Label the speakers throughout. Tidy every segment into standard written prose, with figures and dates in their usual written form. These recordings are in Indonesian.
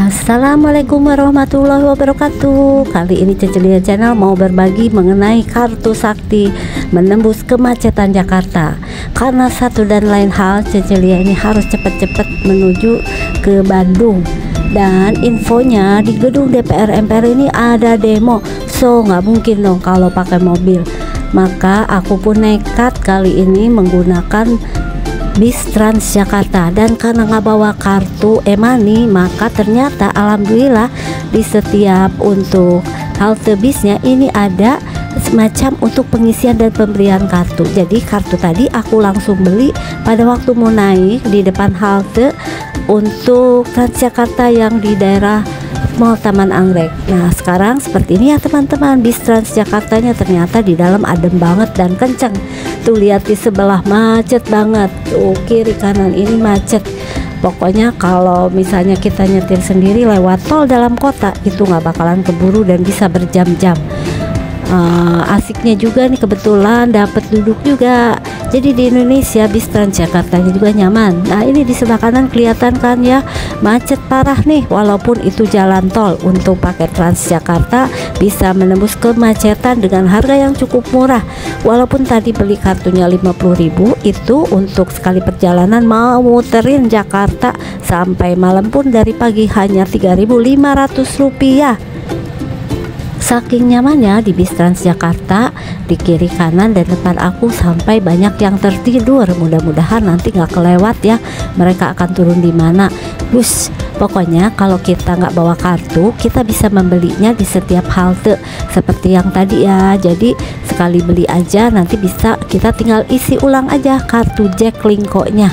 Speaker 1: Assalamualaikum warahmatullahi wabarakatuh. Kali ini Cecelia Channel mau berbagi mengenai kartu sakti menembus kemacetan Jakarta. Karena satu dan lain hal, Cecelia ini harus cepat-cepat menuju ke Bandung. Dan infonya di gedung DPR MPR ini ada demo, so nggak mungkin dong kalau pakai mobil. Maka aku pun nekat kali ini menggunakan bis Transjakarta, dan karena nggak bawa kartu e-money, maka ternyata alhamdulillah di setiap untuk halte bisnya ini ada semacam untuk pengisian dan pembelian kartu. Jadi kartu tadi aku langsung beli pada waktu mau naik di depan halte untuk Transjakarta yang di daerah Mall Taman Anggrek. Nah sekarang seperti ini ya teman-teman, bis Transjakartanya ternyata di dalam adem banget dan kenceng. Tuh lihat di sebelah macet banget, tuh kiri kanan ini macet. Pokoknya kalau misalnya kita nyetir sendiri lewat tol dalam kota itu nggak bakalan keburu dan bisa berjam-jam. Asiknya juga nih kebetulan dapat duduk juga. Jadi di Indonesia bis Transjakartanya juga nyaman. Nah ini di sebelah kanan kelihatan kan ya, macet parah nih. Walaupun itu jalan tol, untuk pakai Transjakarta bisa menembus kemacetan dengan harga yang cukup murah. Walaupun tadi beli kartunya 50.000, itu untuk sekali perjalanan mau muterin Jakarta sampai malam pun dari pagi hanya 3.500 rupiah. Saking nyamannya di bis Transjakarta, di kiri kanan dan depan aku sampai banyak yang tertidur. Mudah-mudahan nanti nggak kelewat ya, mereka akan turun di mana. Pokoknya kalau kita nggak bawa kartu, kita bisa membelinya di setiap halte seperti yang tadi ya. Jadi sekali beli aja, nanti bisa kita tinggal isi ulang aja kartu Jaklingko-nya.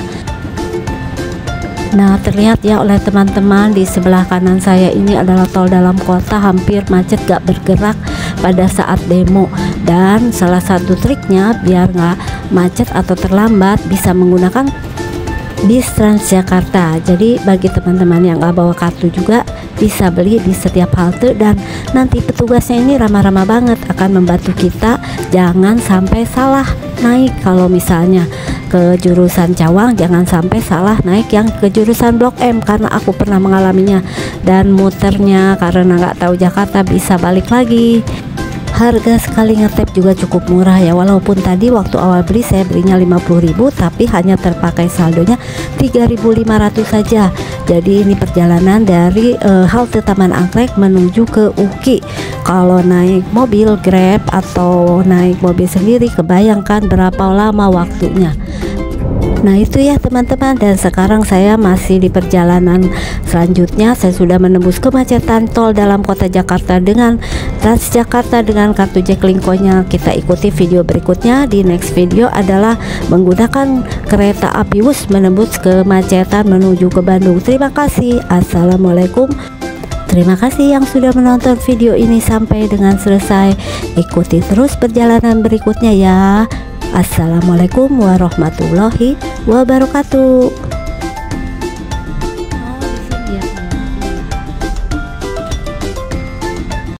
Speaker 1: Nah terlihat ya oleh teman-teman, di sebelah kanan saya ini adalah tol dalam kota, hampir macet gak bergerak pada saat demo. Dan salah satu triknya biar gak macet atau terlambat bisa menggunakan bis Transjakarta. Jadi bagi teman-teman yang gak bawa kartu juga bisa beli di setiap halte, dan nanti petugasnya ini ramah-ramah banget, akan membantu kita jangan sampai salah naik. Kalau misalnya ke jurusan Cawang, jangan sampai salah naik yang ke jurusan Blok M, karena aku pernah mengalaminya. Dan muternya karena nggak tahu Jakarta bisa balik lagi. Harga sekali ngetep juga cukup murah ya, walaupun tadi waktu awal beli saya belinya 50.000, tapi hanya terpakai saldonya 3.500 saja. Jadi ini perjalanan dari halte Taman Anggrek menuju ke UKI. Kalau naik mobil Grab atau naik mobil sendiri, kebayangkan berapa lama waktunya. Nah itu ya teman-teman, dan sekarang saya masih di perjalanan selanjutnya. Saya sudah menembus kemacetan tol dalam kota Jakarta dengan Transjakarta dengan kartu Jaklingko-nya. Kita ikuti video berikutnya. Di next video adalah menggunakan kereta api Wus menembus kemacetan menuju ke Bandung. Terima kasih. Assalamualaikum. Terima kasih yang sudah menonton video ini sampai dengan selesai. Ikuti terus perjalanan berikutnya ya. Assalamualaikum warahmatullahi wabarakatuh.